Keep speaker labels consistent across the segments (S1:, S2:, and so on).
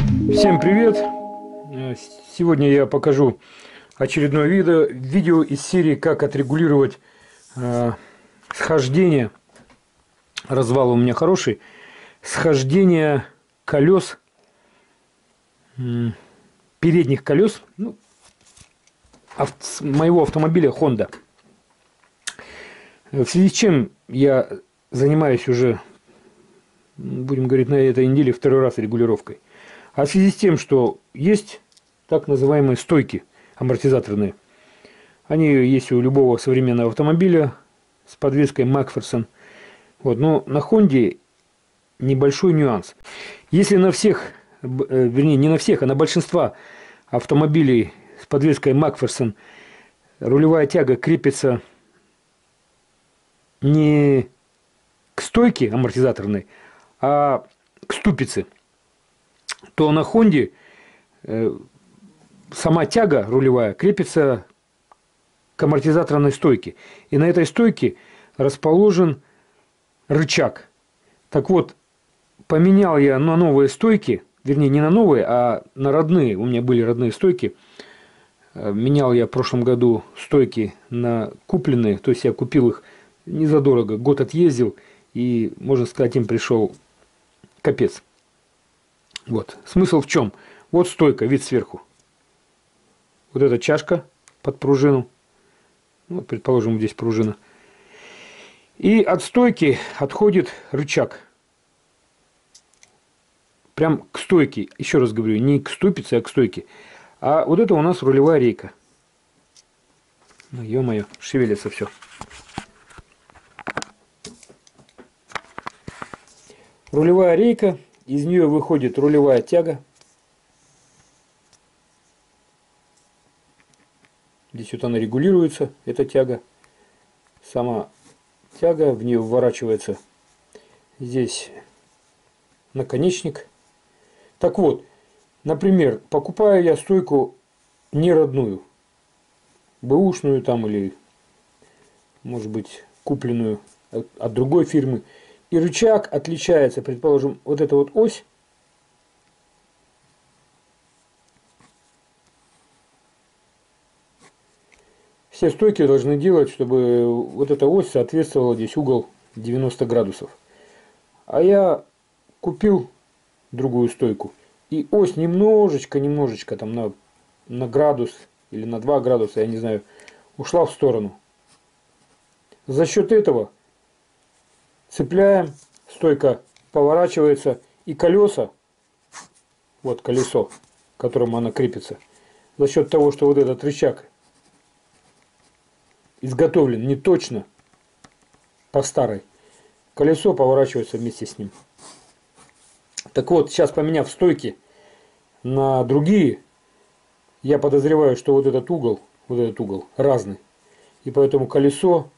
S1: Всем привет! Сегодня я покажу очередное видео из серии «Как отрегулировать схождение». Развал у меня хороший. Схождение колес, передних колес моего автомобиля Honda. В связи с чем я занимаюсь уже, будем говорить, на этой неделе второй раз регулировкой. А в связи с тем, что есть так называемые стойки амортизаторные. Они есть у любого современного автомобиля с подвеской Макферсон. Вот, но на Honda небольшой нюанс. Если на всех, вернее не на всех, а на большинство автомобилей с подвеской Макферсон рулевая тяга крепится не к стойке амортизаторной, а к ступице, то на Honda сама тяга рулевая крепится к амортизаторной стойке. И на этой стойке расположен рычаг. Так вот, поменял я на новые стойки, вернее не на новые, а на родные. У меня были родные стойки. Менял я в прошлом году стойки на купленные, то есть я купил их не задорого, год отъездил, и, можно сказать, им пришел капец. Вот. Смысл в чем? Вот стойка, вид сверху. Вот эта чашка под пружину. Ну, предположим, здесь пружина. И от стойки отходит рычаг. Прям к стойке. Еще раз говорю, не к ступице, а к стойке. А вот это у нас рулевая рейка. Ну, ё-моё, шевелится все. Рулевая рейка. Из нее выходит рулевая тяга. Здесь вот она регулируется, эта тяга. Сама тяга, в нее вворачивается здесь наконечник. Так вот, например, покупаю я стойку не родную, бэушную там или, может быть, купленную от другой фирмы. И рычаг отличается, предположим, вот эта вот ось. Все стойки должны делать, чтобы вот эта ось соответствовала здесь угол 90 градусов. А я купил другую стойку. И ось немножечко там на градус или на 2 градуса, я не знаю, ушла в сторону. За счет этого цепляем, стойка поворачивается, и колеса, вот колесо, к которому она крепится, за счет того, что вот этот рычаг изготовлен не точно, по старой, колесо поворачивается вместе с ним. Так вот, сейчас, поменяв стойки на другие, я подозреваю, что вот этот угол разный. И поэтому колесо,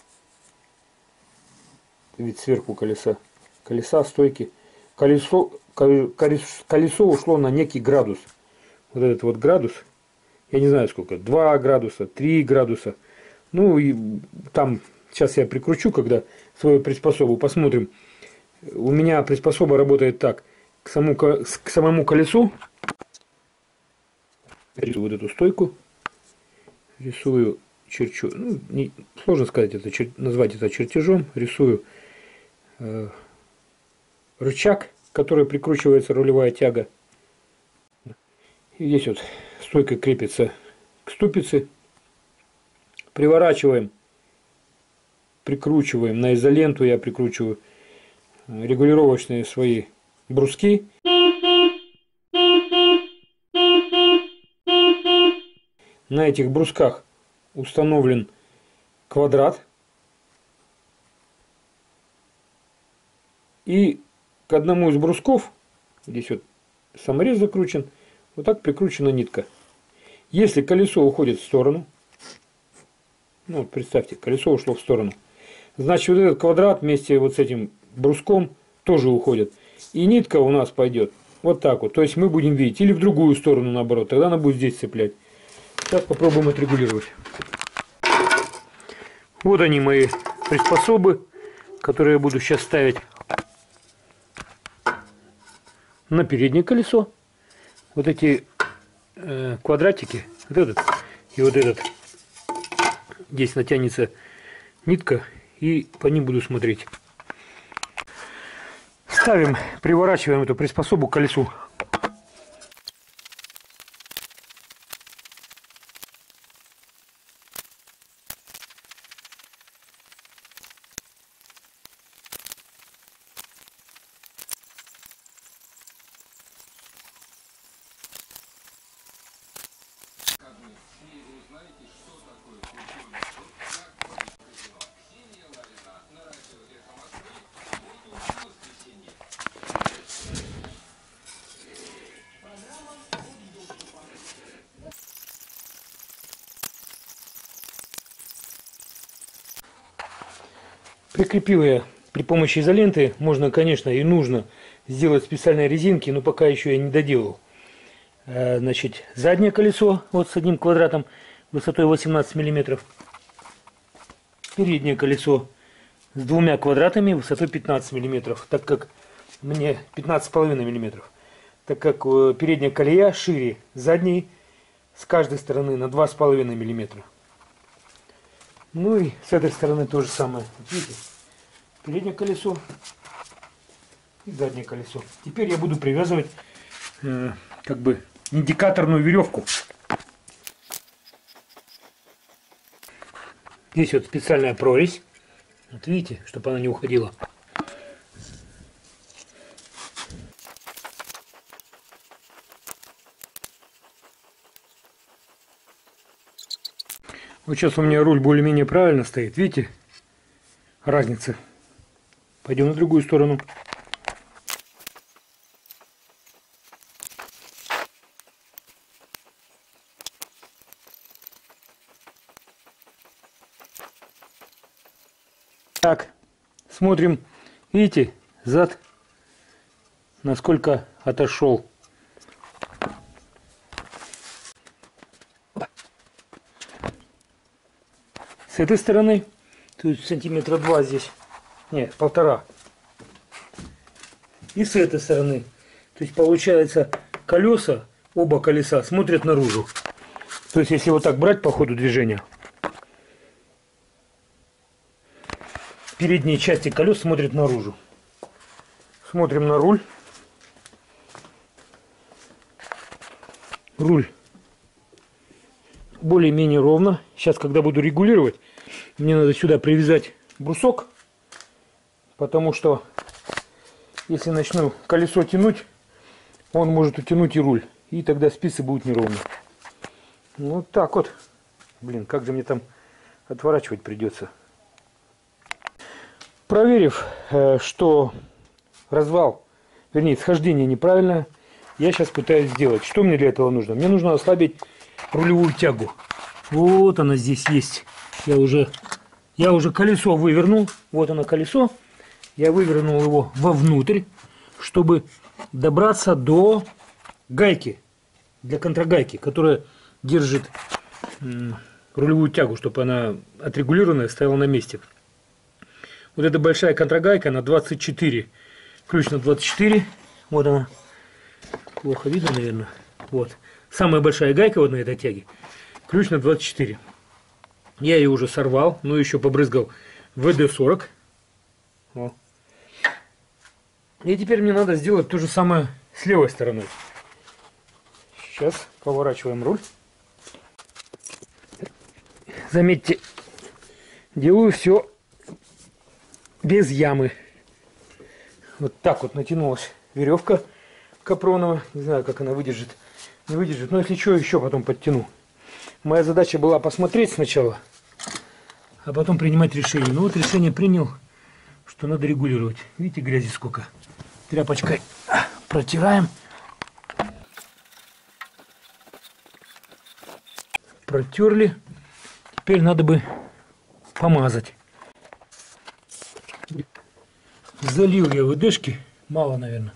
S1: вид сверху колеса, стойки, колесо ушло на некий градус. Вот этот вот градус, я не знаю сколько, 2 градуса, 3 градуса. Ну и там, сейчас я прикручу, когда свою приспособу, посмотрим. У меня приспособа работает так, к самому колесу. Рисую вот эту стойку, рисую, черчу, ну, сложно сказать, назвать это чертежом, рисую рычаг, который прикручивается рулевая тяга. И здесь вот стойка крепится к ступице. Приворачиваем, прикручиваем на изоленту, я прикручиваю регулировочные свои бруски. На этих брусках установлен квадрат. И к одному из брусков, здесь вот саморез закручен, вот так прикручена нитка. Если колесо уходит в сторону, ну вот представьте, колесо ушло в сторону, значит вот этот квадрат вместе вот с этим бруском тоже уходит. И нитка у нас пойдет вот так вот. То есть мы будем видеть или в другую сторону наоборот, тогда она будет здесь цеплять. Сейчас попробуем отрегулировать. Вот они мои приспособы, которые я буду сейчас ставить на переднее колесо. вот эти квадратики, вот этот и вот этот, здесь натянется нитка, и по ним буду смотреть. Ставим, приворачиваем эту приспособу к колесу. Прикрепил я при помощи изоленты. Можно, конечно, и нужно сделать специальные резинки, но пока еще я не доделал. Значит, заднее колесо вот с одним квадратом высотой 18 мм. Переднее колесо с двумя квадратами высотой 15 мм, так как мне 15,5 мм. Так как передняя колея шире задней с каждой стороны на 2,5 мм. Ну и с этой стороны то же самое. Вот видите, переднее колесо и заднее колесо. Теперь я буду привязывать как бы индикаторную веревку. Здесь вот специальная прорезь. Вот видите, чтобы она не уходила. Вот сейчас у меня руль более-менее правильно стоит. Видите? Разница. Пойдем на другую сторону. Так, смотрим. Видите? Зад насколько отошел. С этой стороны, то есть сантиметра 2 здесь, нет, 1,5. И с этой стороны, то есть получается колеса, оба колеса смотрят наружу. То есть если вот так брать по ходу движения, передние части колес смотрят наружу. Смотрим на руль. Руль более-менее ровно. Сейчас, когда буду регулировать, мне надо сюда привязать брусок, потому что если начну колесо тянуть, он может утянуть и руль, и тогда спицы будут неровные. Вот так вот. Блин, как же мне там отворачивать придется. Проверив, что развал, вернее, схождение неправильно, я сейчас пытаюсь сделать. Что мне для этого нужно? Мне нужно ослабить рулевую тягу. Вот она здесь есть. Я уже колесо вывернул. Вот оно колесо. Я вывернул его вовнутрь, чтобы добраться до гайки, для контрагайки, которая держит рулевую тягу, чтобы она отрегулированная стояла на месте. Вот эта большая контрагайка на 24. Ключ на 24. Вот она. Плохо видно, наверное. Вот. Самая большая гайка вот на этой тяге. Ключ на 24. Я ее уже сорвал, но еще побрызгал ВД-40. И теперь мне надо сделать то же самое с левой стороной. Сейчас поворачиваем руль. Заметьте, делаю все без ямы. Вот так вот натянулась веревка капроновая. Не знаю, как она выдержит, не выдержит. Но если что, еще потом подтяну. Моя задача была посмотреть сначала, а потом принимать решение. Ну вот решение принял, что надо регулировать. Видите, грязи сколько. Тряпочкой протираем. Протерли. Теперь надо бы помазать. Залил я ВДшки. Мало, наверное.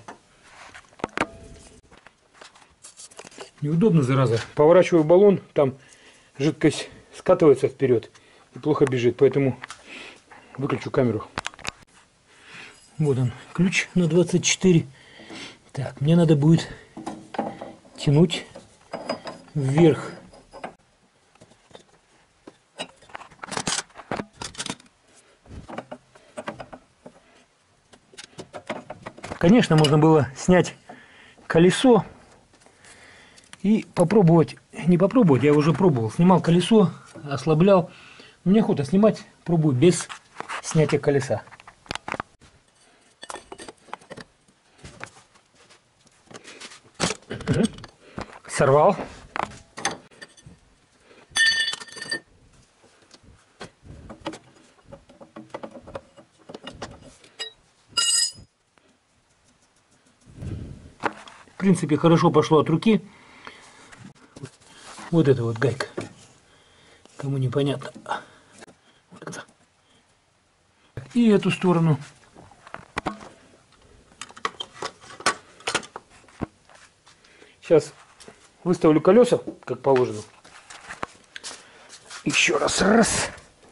S1: Неудобно, зараза. Поворачиваю баллон, там жидкость скатывается вперед и плохо бежит. Поэтому выключу камеру. Вот он, ключ на 24. Так, мне надо будет тянуть вверх. Конечно, можно было снять колесо и попробовать, не попробовать, я уже пробовал, снимал колесо, ослаблял. Мне охота снимать, пробую без снятия колеса. Сорвал. В принципе, хорошо пошло от руки. Вот это вот гайка. Кому непонятно. И эту сторону. Сейчас выставлю колеса, как положено. Еще раз.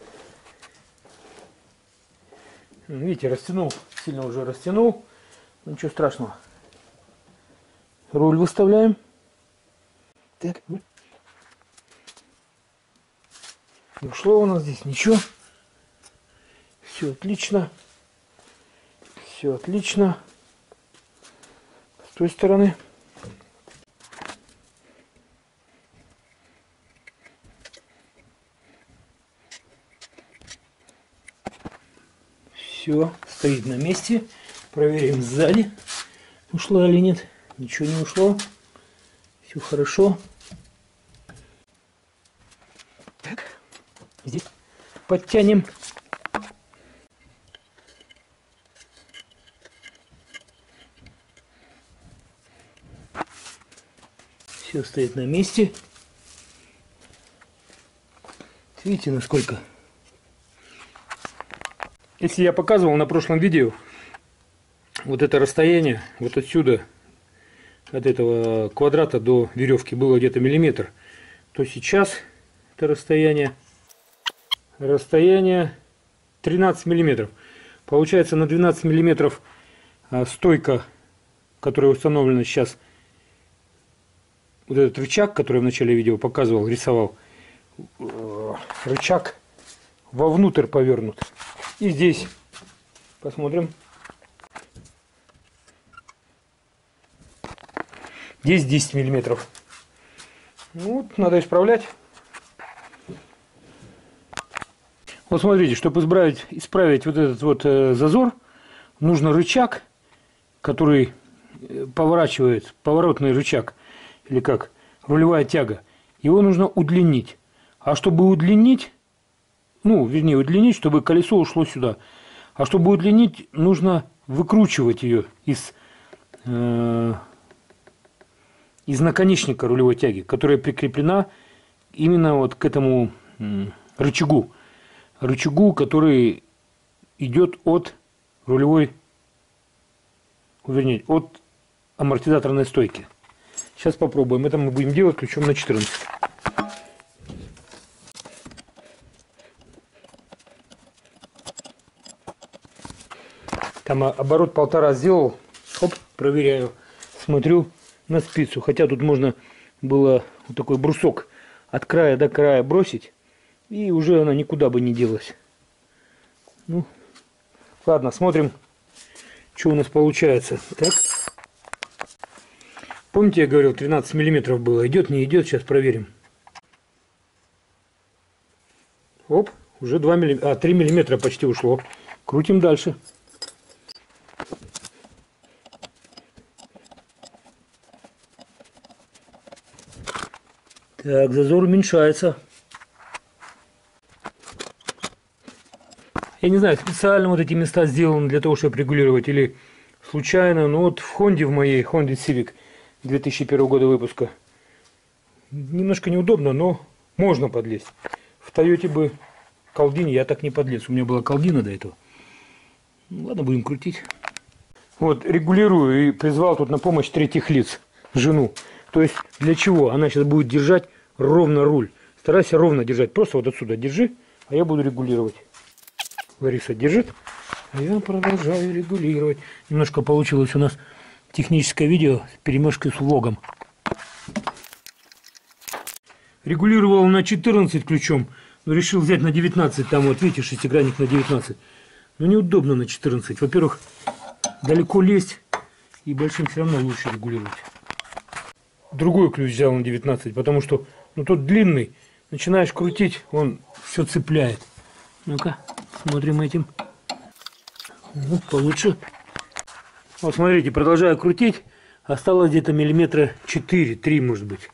S1: Видите, растянул. Сильно уже растянул. Ну, ничего страшного. Руль выставляем. Так. Не ушло у нас здесь ничего. Все отлично. Все отлично. С той стороны. Все, стоит на месте. Проверим сзади, ушло или нет. Ничего не ушло. Все хорошо. Так, здесь подтянем. Все стоит на месте. Видите, насколько? Если я показывал на прошлом видео вот это расстояние, вот отсюда, от этого квадрата до веревки было где-то миллиметр, то сейчас это расстояние 13 миллиметров. Получается, на 12 миллиметров стойка, которая установлена сейчас, вот этот рычаг, который в начале видео показывал, рисовал, рычаг вовнутрь повернут. И здесь посмотрим. Здесь 10 миллиметров. Ну, вот, надо исправлять. Вот смотрите, чтобы исправить вот этот вот зазор, нужно рычаг, который поворачивает, поворотный рычаг, или как, рулевая тяга, его нужно удлинить. А чтобы удлинить, удлинить, чтобы колесо ушло сюда. А чтобы удлинить, нужно выкручивать ее из наконечника рулевой тяги, которая прикреплена именно вот к этому рычагу, который идет от рулевой, вернее, от амортизаторной стойки. Сейчас попробуем. Это мы будем делать ключом на 14. Там оборот 1,5 сделал, хоп, проверяю, смотрю на спицу. Хотя тут можно было вот такой брусок от края до края бросить, и уже она никуда бы не делась. Ну, ладно, смотрим, что у нас получается. Так. Помните, я говорил, 13 миллиметров было. Идет, не идет, сейчас проверим. Оп, уже 3 миллиметра почти ушло. Крутим дальше. Так, зазор уменьшается. Я не знаю, специально вот эти места сделаны для того, чтобы регулировать, или случайно. Но вот в Honda, в моей Honda Civic 2001 года выпуска, немножко неудобно, но можно подлезть. В Toyota бы колдине я так не подлез. У меня была колдина до этого. Ну, ладно, будем крутить. Вот, регулирую и призвал тут на помощь третьих лиц, жену. То есть для чего? Она сейчас будет держать ровно руль. Старайся ровно держать. Просто вот отсюда держи, а я буду регулировать. Лариса держит, а я продолжаю регулировать. Немножко получилось у нас техническое видео с перемешкой с влогом. регулировал на 14 ключом, но решил взять на 19. Там вот видите, шестигранник на 19. Но неудобно на 14. Во-первых, далеко лезть, и большим все равно лучше регулировать. Другой ключ взял на 19, потому что тот длинный. Начинаешь крутить, он все цепляет. Ну-ка, смотрим этим. Получше. Вот смотрите, продолжаю крутить. Осталось где-то миллиметра 4-3, может быть.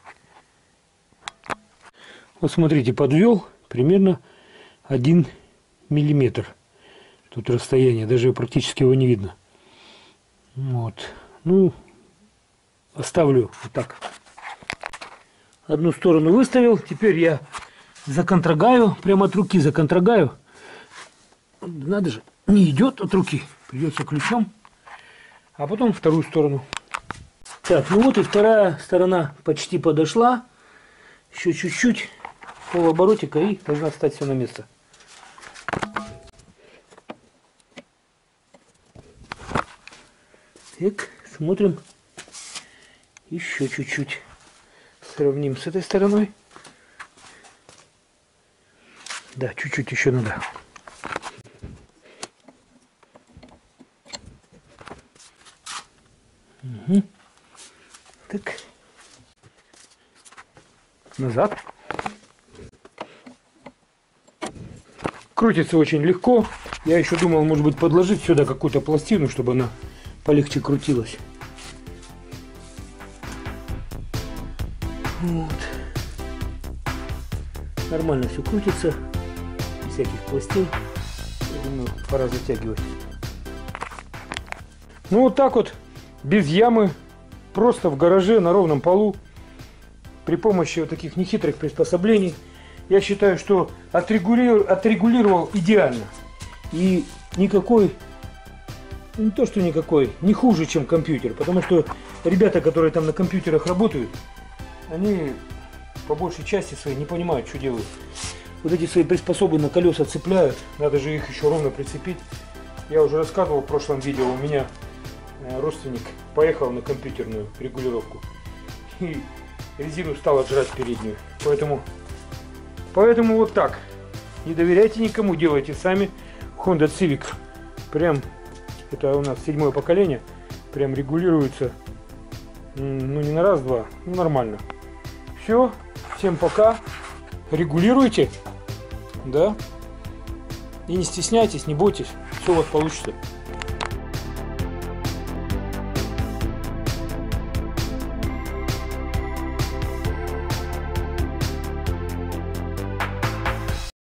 S1: Вот смотрите, подвел примерно 1 миллиметр. Тут расстояние, даже практически его не видно. Вот. Ну, оставлю вот так. Одну сторону выставил. Теперь я законтрагаю, прямо от руки законтрагаю. Надо же, не идет от руки. Придется ключом. А потом вторую сторону. Так, ну вот и вторая сторона почти подошла. Еще чуть-чуть, полоборотика, и должна встать все на место. Так, смотрим. Еще чуть-чуть. Сравним с этой стороной. Да, чуть-чуть еще надо. Угу. Так. Назад. Крутится очень легко. Я еще думал, может быть, подложить сюда какую-то пластину, чтобы она полегче крутилась. Вот. Нормально все крутится. Без всяких пластин. Я думаю, пора затягивать. Ну вот так вот, без ямы, просто в гараже на ровном полу, при помощи вот таких нехитрых приспособлений, я считаю, что отрегулировал идеально. И никакой, не то что никакой, не хуже, чем компьютер. Потому что ребята, которые там на компьютерах работают, они по большей части своей не понимают, что делают. Вот эти свои приспособы на колеса цепляют, надо же их еще ровно прицепить. Я уже рассказывал в прошлом видео, у меня родственник поехал на компьютерную регулировку и резину стал отжирать переднюю. Поэтому вот так. Не доверяйте никому, делайте сами. Honda Civic, прям, это у нас 7-е поколение, прям регулируется, ну не на раз-два, ну нормально. Все, всем пока. Регулируйте, да, и не стесняйтесь, не бойтесь, все у вас получится.